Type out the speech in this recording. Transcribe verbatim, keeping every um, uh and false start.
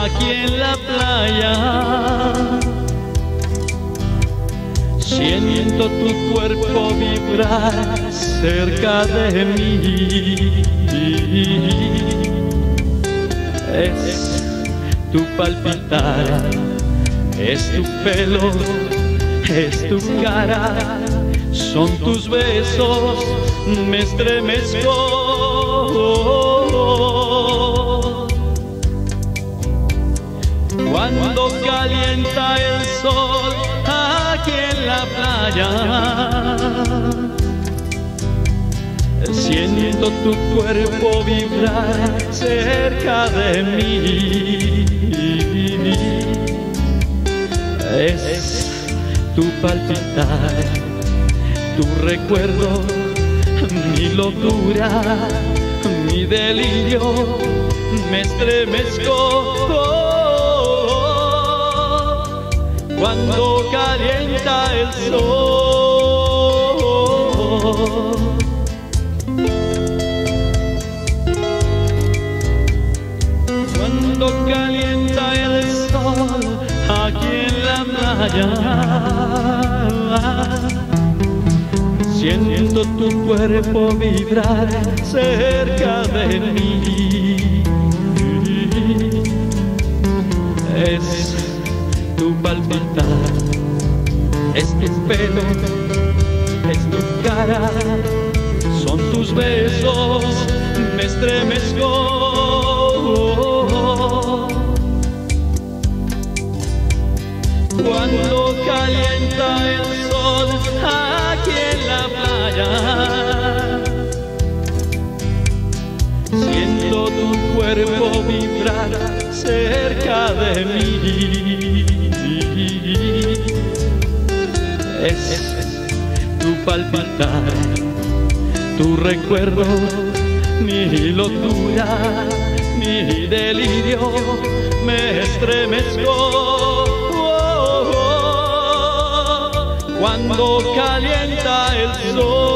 aquí en la playa. Siento tu cuerpo vibrar cerca de mí. Es tu palpitar, es tu pelo, es tu cara, son tus besos, me estremezco. Cuando calienta el sol aquí en la playa, siento tu cuerpo vibrar cerca de mí. Es tu palpitar, tu recuerdo, mi locura, mi delirio, me estremezco cuando calienta el sol. Cuando calienta el sol aquí en la playa, siento tu cuerpo vibrar cerca de mí. Es tu palpitar, es tu pelo, es tu cara, son tus besos, me estremezco. Cuando calienta el sol aquí en la playa, siento tu cuerpo vibrar cerca de mí. Es tu palpitar, tu recuerdo, mi locura, mi delirio, me estremezco cuando calienta el sol.